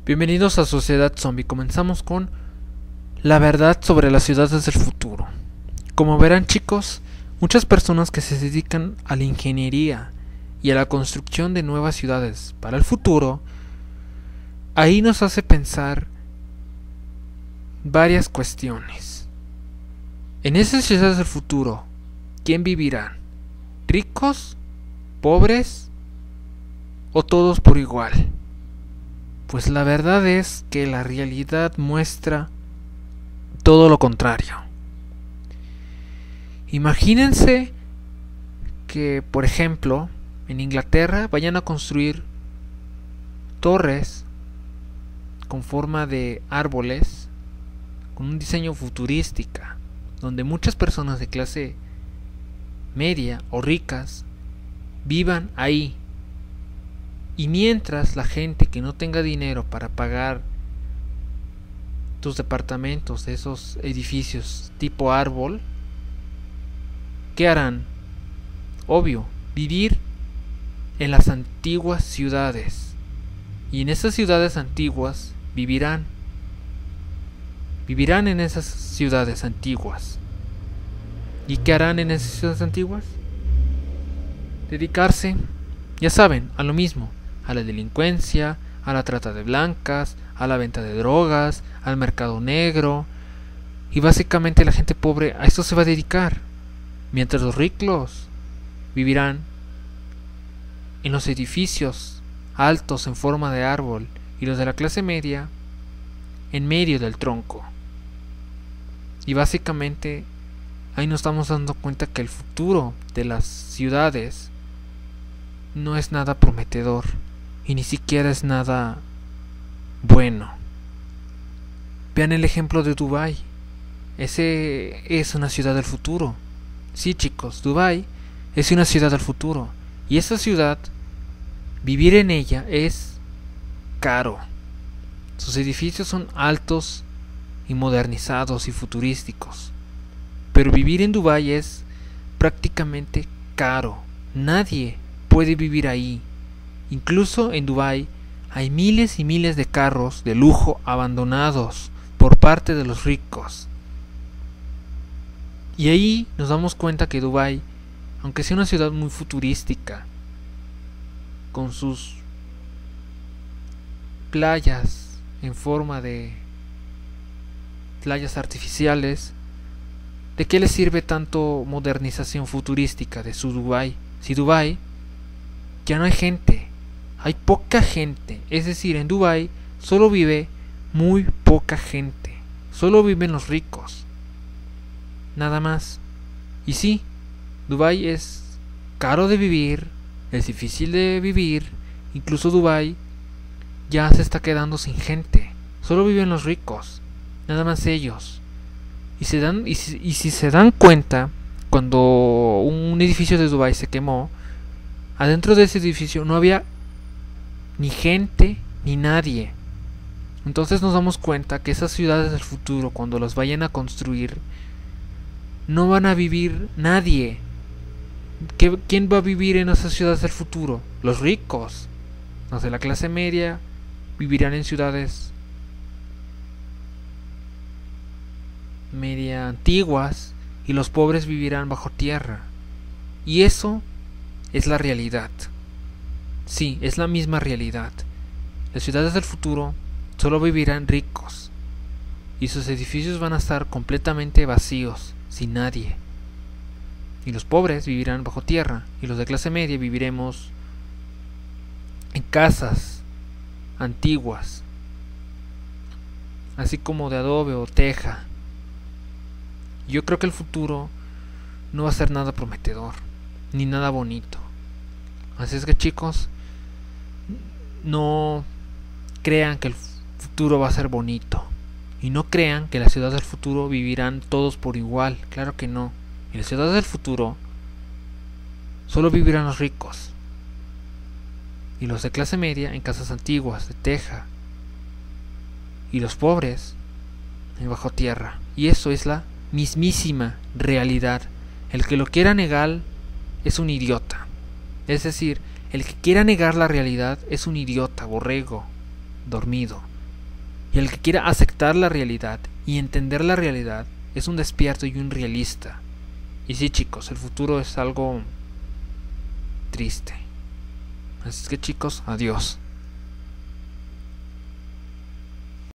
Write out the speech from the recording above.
Bienvenidos a Sociedad Zombie. Comenzamos con la verdad sobre las ciudades del futuro. Como verán, chicos, muchas personas que se dedican a la ingeniería y a la construcción de nuevas ciudades para el futuro, ahí nos hace pensar varias cuestiones. En esas ciudades del futuro, ¿quién vivirá? ¿Ricos? ¿Pobres? ¿O todos por igual? Pues la verdad es que la realidad muestra todo lo contrario. Imagínense que, por ejemplo, en Inglaterra vayan a construir torres con forma de árboles, con un diseño futurística, donde muchas personas de clase media o ricas vivan ahí. Y mientras la gente que no tenga dinero para pagar tus departamentos de esos edificios tipo árbol, ¿qué harán? Obvio, vivir en las antiguas ciudades. Y en esas ciudades antiguas vivirán en esas ciudades antiguas. ¿Y qué harán en esas ciudades antiguas? Dedicarse, ya saben, a lo mismo. A la delincuencia, a la trata de blancas, a la venta de drogas, al mercado negro. Y básicamente la gente pobre a esto se va a dedicar. Mientras los ricos vivirán en los edificios altos en forma de árbol y los de la clase media en medio del tronco. Y básicamente ahí nos estamos dando cuenta que el futuro de las ciudades no es nada prometedor. Y ni siquiera es nada bueno. Vean el ejemplo de Dubái. Ese es una ciudad del futuro. Sí, chicos, Dubái es una ciudad del futuro. Y esa ciudad, vivir en ella es caro. Sus edificios son altos y modernizados y futurísticos. Pero vivir en Dubái es prácticamente caro. Nadie puede vivir ahí. Incluso en Dubái hay miles y miles de carros de lujo abandonados por parte de los ricos. Y ahí nos damos cuenta que Dubái, aunque sea una ciudad muy futurística, con sus playas en forma de playas artificiales, ¿de qué le sirve tanto modernización futurística de su Dubái? Si Dubái ya no hay gente. Hay poca gente, es decir, en Dubái solo vive muy poca gente, solo viven los ricos, nada más. Y sí, Dubái es caro de vivir, es difícil de vivir, incluso Dubái ya se está quedando sin gente, solo viven los ricos, nada más ellos. Y si se dan cuenta, cuando un edificio de Dubái se quemó, adentro de ese edificio no había ni gente ni nadie. Entonces nos damos cuenta que esas ciudades del futuro, cuando las vayan a construir, no van a vivir nadie. ¿Quién va a vivir en esas ciudades del futuro? Los ricos. Los de la clase media vivirán en ciudades media antiguas y los pobres vivirán bajo tierra. Y eso es la realidad. Sí, es la misma realidad. Las ciudades del futuro solo vivirán ricos y sus edificios van a estar completamente vacíos, sin nadie. Y los pobres vivirán bajo tierra y los de clase media viviremos en casas antiguas, así como de adobe o teja. Yo creo que el futuro no va a ser nada prometedor, ni nada bonito. Así es que, chicos, no crean que el futuro va a ser bonito. Y no crean que las ciudades del futuro vivirán todos por igual. Claro que no. En las ciudades del futuro solo vivirán los ricos. Y los de clase media en casas antiguas, de teja. Y los pobres en bajo tierra. Y eso es la mismísima realidad. El que lo quiera negar es un idiota. Es decir, el que quiera negar la realidad es un idiota, borrego, dormido. Y el que quiera aceptar la realidad y entender la realidad es un despierto y un realista. Y sí, chicos, el futuro es algo triste. Así que, chicos, adiós.